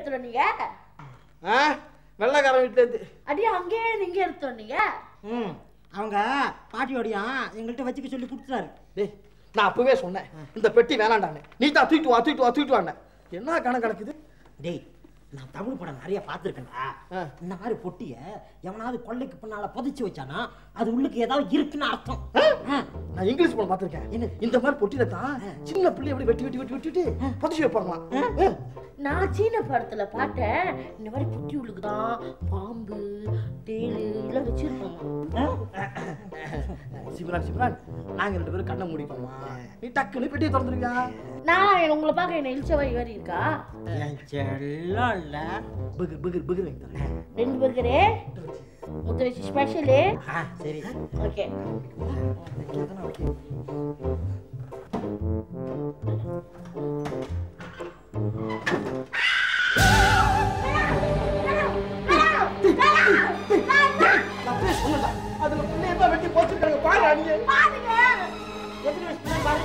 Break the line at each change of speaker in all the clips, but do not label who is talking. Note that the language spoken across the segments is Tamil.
எடுத்துட்டு வந்தீங்க?
வெள்ளக்காரன் வீட்டுல இருந்து.
அடியே அங்கேயே நீங்க எடுத்துட்டு வந்தீங்க?
அவங்க பாட்டியோடையா எங்கள்கிட்ட வச்சுக்க சொல்லி கொடுத்துட்டாரு.
டேய் நான் அப்பவே சொன்னேன் இந்த பெட்டி வேணாண்டானே. நீ தான் தூக்கிட்டு வாண்ண. என்ன கணக்கு கிடக்குது?
டேய் நான் தமிழ் படம் நிறைய பார்த்துருக்கேன்டா. இந்த மாதிரி பொட்டிய எவனாவது கொள்ளைக்கு பின்னால புதைச்சு வச்சானா அது உள்ளுக்கு ஏதாவது இருக்குன்னு அர்த்தம்.
நான் இங்கிலீஷ் படம் பார்த்துருக்கேன். என்ன இந்த மாதிரி பொட்டியில தான் சின்ன பிள்ளை எப்படி வெட்டி புதைச்சு வைப்பாங்களாம்.
நான் சீன படத்துல பார்த்தேன் இந்த மாதிரி பொட்டி உள்ளுக்குதான் பாம்பு தேளு எல்லாம் வச்சிருப்போமா.
சிம்ரான் நாங்க 2 பேரும் கண்ணை மூடிப்போமா? நீ டக்குன்னு பெட்டியை திறந்துருவியா?
நான் உங்களை பார்க்க என்ன இழிச்சவா ஏறி இருக்கா?
செல்லம் இல்ல
பர்கர் வாங்கி தரேன்.
2 பர்கரு முட்டை வச்சு ஸ்பெஷலு.
சரி
ஓகே.
அதுல பிள்ளைய வெட்டி போச்சுருக்காங்க பாரு. அடிங்க
பாருங்க
எத்தனை வயசு பிள்ளை பாரு.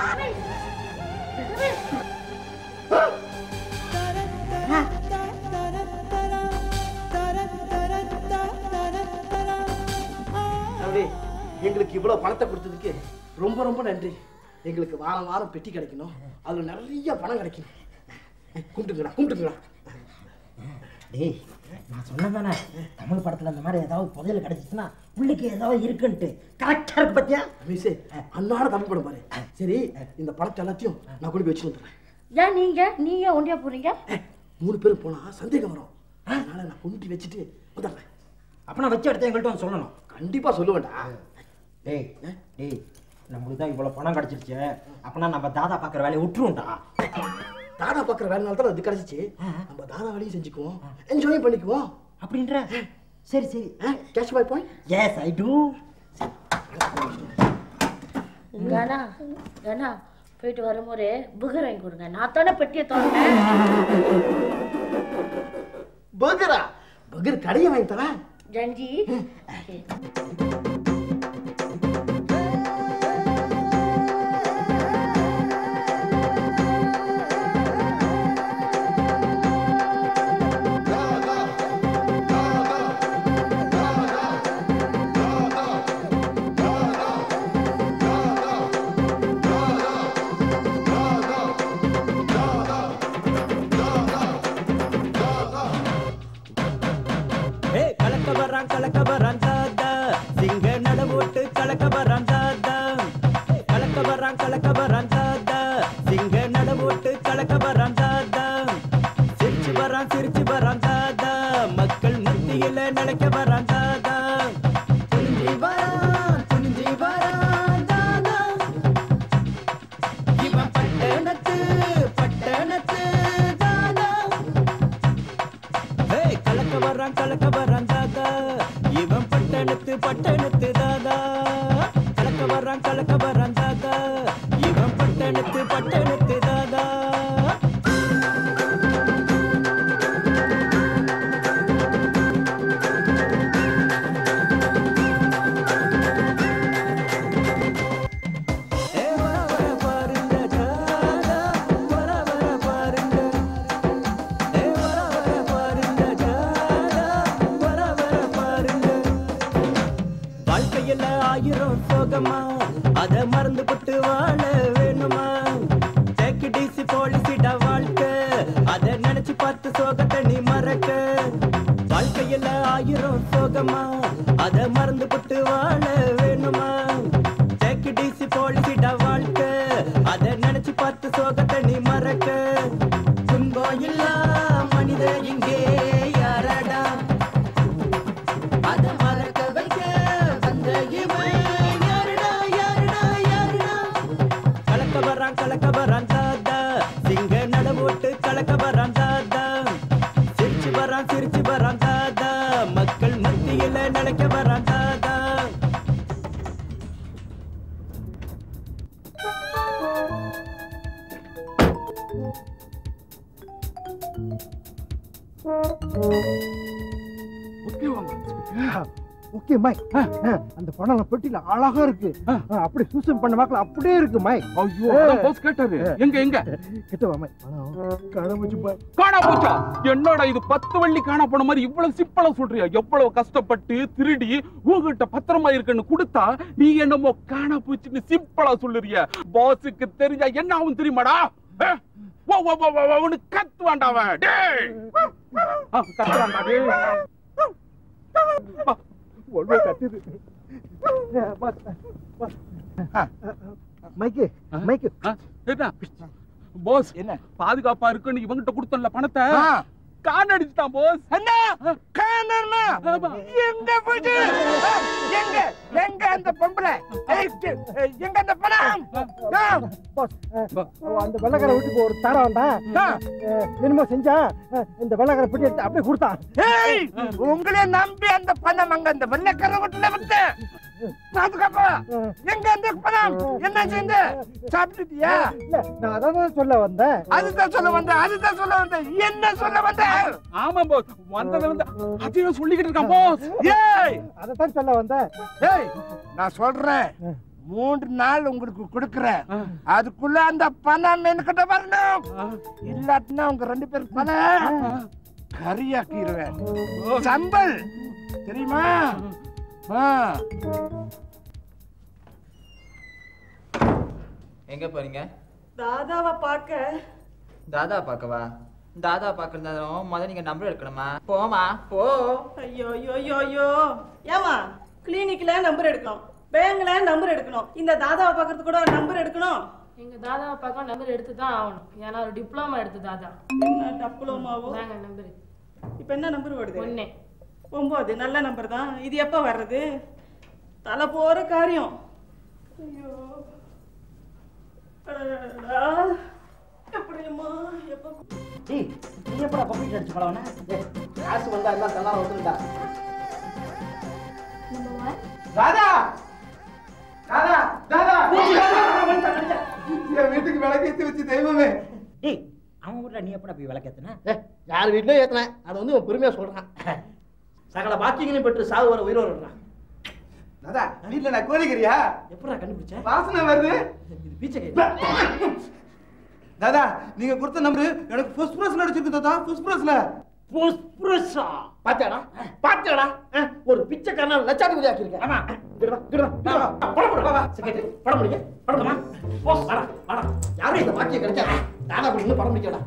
எங்களுக்கு இவ்வளவு பணத்தை கொடுத்ததுக்கு ரொம்ப ரொம்ப நன்றி. எங்களுக்கு வாரம் வாரம் பெட்டி கிடைக்கணும், அதுல நிறைய பணம் கிடைக்கணும். கும்பிட்டுங்களா.
டேய் நான் சொன்னதானே தமிழ் படத்துல அந்த மாதிரி ஏதாவது புதையல் கிடைச்சிச்சுன்னா உள்ளுக்கு ஏதாவது இருக்குன்ட்டு. கரெக்டா இருக்கு பத்தியா?
மிஸ்ஸே அண்ணாட தமிழ் படம் பாரு. சரி இந்த பணத்தை எல்லாத்தையும் நான் கொண்டு போய் வச்சுட்டு வந்துடுறேன்.
ஏன் நீங்க ஒண்டியா போறீங்க?
3 பேரும் போனா சந்தேகம் வரும். அதனால நான் கொண்டு வச்சுட்டு வந்துடுறேன்.
அப்ப நான் வச்ச இடத்த எங்கள்கிட்ட வந்து சொல்லணும்.
கண்டிப்பா சொல்லுவேன்டா.
டேய் நம்மளுக்கு தான் இவ்வளவு பணம் கிடைச்சிருச்சு. அப்பனா நம்ம தாதா பாக்குற வேலையை விட்டுருவோம்டா.
தாதா பாக்குற வேலைனால தான் அது கிடைச்சிச்சு. நம்ம தாதா வேலையும் செஞ்சுக்குவோம், என்ஜாய் பண்ணிக்குவோம்
அப்படின்ற. சரி
catch my point.
Yes I do.
கனா போயிட்டு வரும்போது பர்கர் வாங்கி கொடுங்க. நான் தானே பெட்டியை திறந்தேன்.
பர்கர் கடையை வாங்கி தரேன்.
ஜஞ்சி
கலக்க வரான் தாதா சிங்க நடவோட்டு கலக்க வரான் தாதா. கலக்க வரான் தாதா சிங்க நடவோட்டு கலக்க வரான் தாதா. சிரிச்சு வரான் தாதா மக்கள் மத்தியில நடக்க வரான் தாதா. துணிஞ்சி வரான் தாதா. இவன் பட்டணத்து தாதா. கலக்க வரான் தாதா. இவன் பட்டணத்து தாதா. கலக்க வரான் தாதா. இவன் பட்டணத்து தாதா. அத மறந்து போட்டு வாழ வேணுமா? டேக் இட் ஈஸி பாலிசிடா வாழ்க்கை. அத நினைச்சு பார்த்து சோகத்தை நீ மறக்க. வாழ்க்கையில 1000 சோகமா அத மறந்து போட்டு வாழ வேணுமா? டேக் இட் ஈஸி பாலிசிடா வாழ்க்கை. அத நினைச்சு பார்த்து சோகத்தை நீ மறக்க. துன்பம் இல்லா மனித இங்கே யாரடா? அத மறக்க வைக்க வந்த இவன் கலக்க வரான் தாதா சிங்க நடவோட்டு கலக்க வரான் தாதா. சிரிச்சு வரான் தாதா மக்கள் மத்தியில நடக்க வரான் தாதா.
ஓகே மை அந்த பணம் பெட்டில அழகா இருக்கு அப்படியே சூசன் பண்ண வாக்கல அப்படியே இருக்கு மை
ஐயோ அதான் பாஸ் கேட்டாரு எங்க
கிட்ட வா மை பணம் காணாம போச்சு
காணா போச்சா என்னடா இது 10 வெள்ளி காணா போன மாதிரி இவ்வளவு சிம்பிளா சொல்றியா எவ்வளவு கஷ்டப்பட்டு திருடி உங்ககிட்ட பத்திரமா இருக்குன்னு கொடுத்தா நீ என்னமோ காணா போச்சுன்னு சிம்பிளா சொல்லுறிய பாஸுக்கு தெரிஞ்சா என்ன ஆகும் தெரியுமாடா கத்துவாண்டாவன் கத்துவாண்டா டேய்
ஒண்ணு கத்துது மைக்கு மைக்கு
என்ன பாஸ் என்ன பாதுகாப்பா இருக்குன்னு இவங்கிட்ட கொடுத்தல பணத்தை கான் அடிச்சுட்டான் பாஸ்
என்ன காணமா எங்க போச்சு எங்க அந்த பொம்பளை எங்க அந்த பணம்
பாஸ் அந்த வெள்ளக்கார வீட்டுக்கு ஒரு தாரம் வந்தான் என்னமோ செஞ்சா இந்த வெள்ளக்கார பெட்டி எடுத்து அப்படியே கொடுத்தான்
உங்களே நம்பி அந்த பணம் அங்க அந்த வெள்ளக்கார வீட்டுல விட்டேன் பாதுகாப்பா எங்க அந்த பணம் என்ன செஞ்ச சாப்பிட்டுட்டியா
நான் அதான் சொல்ல வந்தேன்
அதுதான் சொல்ல வந்தேன் என்ன சொல்ல வந்த
ஆமா பாஸ் வந்ததுல இருந்து அதையும் சொல்லிக்கிட்டு இருக்கான் பாஸ்
ஏய்
அததான் சொல்ல வந்தேன்
ஏய் நான் சொல்றேன் 3 நாள் உங்களுக்கு கொடுக்கறேன் அதுக்குள்ள அந்த பணம் என்கிட்ட வரணும் இல்லாட்டினா உங்க 2 பேர் பணம் கரியாக்கிடுவேன் சம்பல் தெரியுமா
எங்க போறீங்க?
தாதாவை பார்க்க.
தாதா பார்க்கவா? தாதா பார்க்கறதாலும் முதல்ல நீங்க நம்பர் எடுக்கணுமா? போமா போ.
ஐயோ ஐயோ ஐயோ ஐயோ ஏமா கிளினிக்ல நம்பர் எடுக்கணும், பேங்க்ல நம்பர் எடுக்கணும், இந்த தாதாவை பார்க்கறது கூட நம்பர் எடுக்கணும்.
எங்க தாதாவை பார்க்க நம்பர் எடுத்து தான் ஆகணும். ஏன்னா ஒரு டிப்ளமா எடுத்து தாதா.
என்ன டிப்ளமாவோ?
நாங்க நம்பர்.
இப்போ என்ன நம்பர் வருது?
1
9. நல்ல நம்பர் தான். இது எப்போ வர்றது? தலை போற காரியம். ஐயோ எப்படிமா எப்போ
டேய் நீ எப்படா பப்ளிக் அடிச்சு பழவனா?
காசு வந்தா எல்லாம் தன்னால வந்துடா.
தாதா தாதா தாதா என் வீட்டுக்கு விளக்கேத்தி வச்சு தெய்வமே.
டேய் அவன் வீட்டுல நீ எப்படா போய் விளக்கேத்துன?
யார் வீட்லயும் ஏத்துனேன். அதை வந்து இவன் பெருமையா சொல்றான். சகல பாக்கியங்களையும் பெற்று சாவு வர உயிரோடு விடுறான்.
தாதா வீட்டுல நான் கோழிக்கிறியா?
எப்படா கண்டுபிடிச்ச?
வாசனை வருது.
இது பீச்சை.
தாதா நீங்க கொடுத்த நம்பர் எனக்கு ஃபர்ஸ்ட் ப்ரைஸ்ல அடிச்சிருக்கு தாதா. ஃபர்ஸ்ட் ப்ரைஸ்ல
புஷ்புரசா பாத்தியாடா ஒரு பிச்சைக்காரனா லட்சாதிபதி ஆக்கியிருக்கேன். ஆமா படம் முடிங்க படமா போஸ் வாடா வாடா. யாரும் இந்த பாக்கியம் கிடைச்சா தானா அப்படி இன்னும் படம் முடிக்கடா.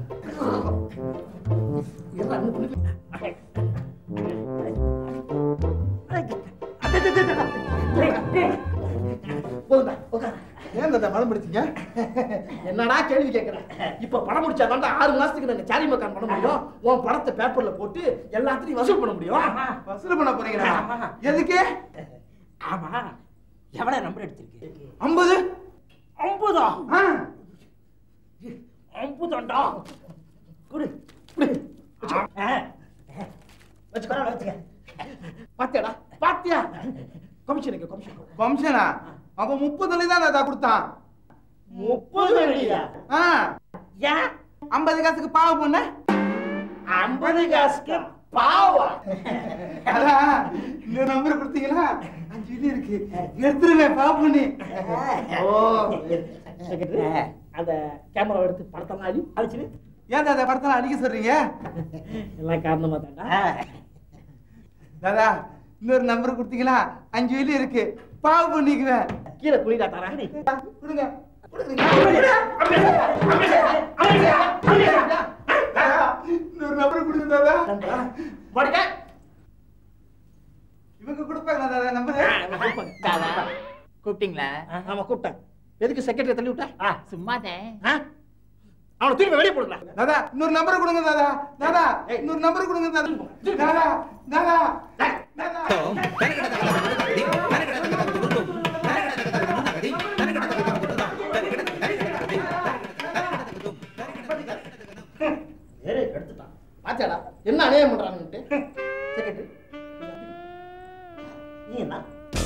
ஏன் தாதா படம் பிடிச்சீங்க?
என்னடா கேள்வி கேட்கிறேன்? இப்ப படம் முடிச்சாதான் 6 மாசத்துக்கு நாங்க சாரி மக்கான் பண்ண முடியும். உன் படத்தை பேப்பர்ல போட்டு எல்லாத்தையும் வசூல் பண்ண முடியும்.
வசூல் பண்ண போறீங்களா? எதுக்கு?
ஆமா எவ்வளவு நம்பர் எடுத்திருக்கு?
50.
50? 50டா. குடு குடு. வச்சுக்க.
பாத்தியாடா பாத்தியா? கமிஷனுக்கு கமிஷன்.
கமிஷனா? அப்ப 30 தான் தாதா கொடுத்தான்.
30
ஏன் 50 காசுக்கு பாவ பொண்ணு?
50 காசுக்கு பாவா?
அதான் இந்த நம்பர் கொடுத்தீங்களா? 5 இது இருக்கு எடுத்துருவேன் பாவ பொண்ணு.
ஓ அந்த கேமரா எடுத்து படத்தெல்லாம் அழிச்சிரு.
ஏன் தாதா படத்தெல்லாம் அடிக்க சொல்றீங்க?
எல்லாம் காரணமா தாண்டா.
தாதா இன்னொரு நம்பர் கொடுத்தீங்களா? 5 இது இருக்கு பாவ பண்ணிக்குவேன்.
கீழே குளிடா தாரா.
கொடுங்க. இன்னொரு நம்பர் கொடுங்க தாதா. இவங்க கொடுப்பாங்க தாதா நம்பர்.
கூப்பிட்டீங்களா?
ஆமா கூப்பிட்டேன். எதுக்கு செக்ரட்டரி தள்ளி விட்டா?
சும்மாதான்.
அவனை திரும்ப வெளியே போடுங்க.
தாதா இன்னொரு நம்பர் கொடுங்க தாதா. தாதா இன்னொரு நம்பர் கொடுங்க தாதா. தாதா தாதா
எடுத்துட்டான். பாத்தியாடா என்ன அநியாயம் பண்றாங்கன்ட்டு. செக்ரட்டரி நீ என்ன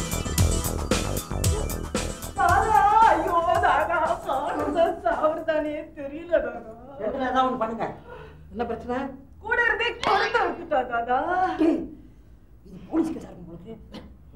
தாதா? ஐயோ தாதா சாவர்தானே தெரியல தாதா.
ஏதாவது ஒன்று பண்ணுங்க.
என்ன பிரச்சனை?
கூட இருந்தே கொடுத்து விட்டுட்டா தாதா.
இது போலீஸ் கேஸ் உங்களுக்கு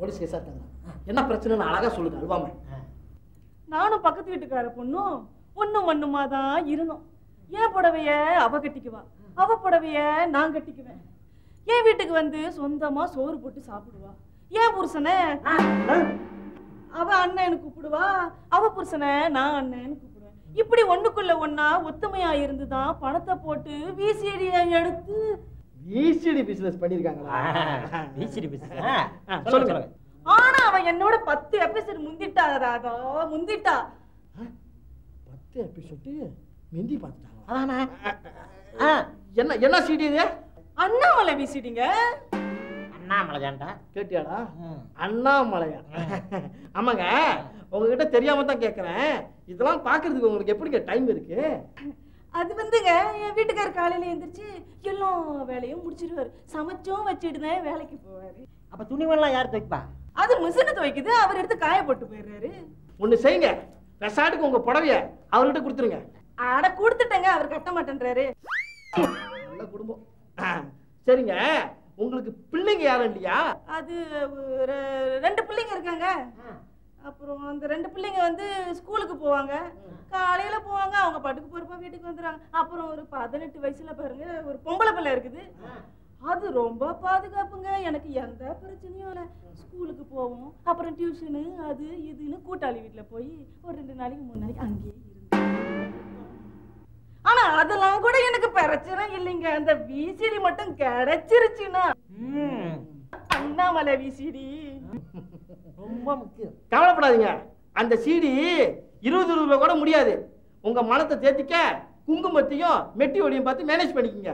போலீஸ் கேஸா இருக்காங்க. என்ன பிரச்சனைன்னு அழகா சொல்லுங்க அல்வாம.
நானும் பக்கத்து வீட்டுக்கார பொண்ணும் ஒண்ணும் மண்ணுமா தான் இருந்தோம். என் புடவைய அவ கட்டிக்குவா, அவ புடவைய நான் கட்டிக்குவேன். என் வீட்டுக்கு வந்து சொந்தமா சோறு போட்டு சாப்பிடுவா. என் புருஷனை அவ அண்ணன்னு கூப்பிடுவா, அவ புருஷனை நான் அண்ணன்னு கூப்பிடுவேன். இப்படி ஒண்ணுக்குள்ள ஒன்னா ஒத்துமையா இருந்துதான் பணத்தை போட்டு விசிடியை எடுத்து
விசிடி பிசினஸ் பண்ணிருக்காங்களா?
விசிடி பிசினஸ் சொல்லுங்க.
ஆனா அவன் என்னோட 10 எபிசோட் முந்திட்டா ராதா, முந்திட்டா.
10 எபிசோட் மிந்தி பார்த்துட்டாங்க.
அதானே.
என்ன என்ன சிடி இது?
அண்ணாமலை விசிடிங்க.
அண்ணாமலையாண்டா
கேட்டியாடா? அண்ணாமலையா? ஆமாங்க, உங்ககிட்ட தெரியாம தான் கேட்கறேன். இதெல்லாம் பாக்குறதுக்கு உங்களுக்கு எப்படிங்க டைம் இருக்கு?
அது வந்துங்க, என் வீட்டுக்காரர் காலையில எழுந்திரிச்சு எல்லா வேலையும் முடிச்சிருவாரு. சமைச்சும் வச்சுட்டுதான் வேலைக்கு போவாரு.
அப்ப துணிவெல்லாம் யார் தைப்பா?
அது மிஷினை துவைக்குது, அவர் எடுத்து காய போட்டு போயிடுறாரு.
ஒண்ணு செய்யுங்க, பெசாட்டுக்கு உங்க புடவைய அவர்கிட்ட கொடுத்துருங்க.
ஆட கொடுத்துட்டேங்க, அவர் கட்ட மாட்டேன்றாரு.
நல்ல குடும்பம். சரிங்க, உங்களுக்கு பிள்ளைங்க யாரும் இல்லையா?
அது 2 பிள்ளைங்க இருக்காங்க. அப்புறம் அந்த 2 பிள்ளைங்க வந்து ஸ்கூலுக்கு போவாங்க. காலையில போவாங்க, அவங்க பாட்டுக்கு பொறுப்பா வீட்டுக்கு வந்துடுறாங்க. அப்புறம் ஒரு 18 வயசுல பாருங்க ஒரு பொம்பளை பிள்ளை இருக்குது. அது ரொம்ப பாதுகாப்புங்க, எனக்கு எந்த பிரச்சனையும் இல்லை. ஸ்கூலுக்கு போவோம், அப்புறம் டியூஷனு அது இதுன்னு கூட்டாளி வீட்டுல போய் ஒரு 2 நாளைக்கு 3 நாளைக்கு அங்கேயே இருந்து. ஆனா அதெல்லாம் கூட எனக்கு பிரச்சனை இல்லைங்க. அந்த விசிடி மட்டும் கிடைச்சிருச்சுன்னா அண்ணாமலை விசிடி
ரொம்ப முக்கியம்.
கவலைப்படாதீங்க, அந்த சீடி 20 ரூபாய் கூட முடியாது. உங்க மனத்தை தேத்திக்க குங்குமத்தையும் மெட்டி ஒடியும் பார்த்து மேனேஜ் பண்ணிக்கங்க.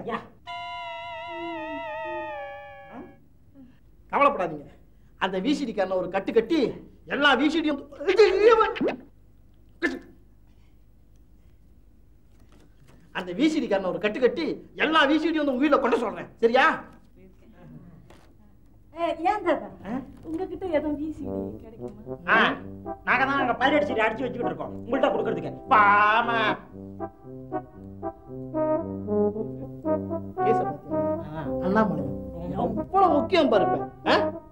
கவலைப்படாதீங்க, அந்த விசிடிக்காரன ஒரு கட்டு கட்டி எல்லா விசிடியும் அந்த விசிடிக்காரன ஒரு கட்டு கட்டி எல்லா விசிடியும் உங்க வீட்டுல கொண்டு சொல்றேன். சரியா?
ஏன் தாத்தா, உங்ககிட்ட எதுவும் விசிடி கிடைக்குமா?
நாங்க தான் அங்க பைரட் சீடி அடிச்சு வச்சுக்கிட்டு இருக்கோம் உங்கள்கிட்ட கொடுக்கறதுக்கு. பாமா
அண்ணாமலை எவ்வளவு முக்கியம் பாருப்பேன்.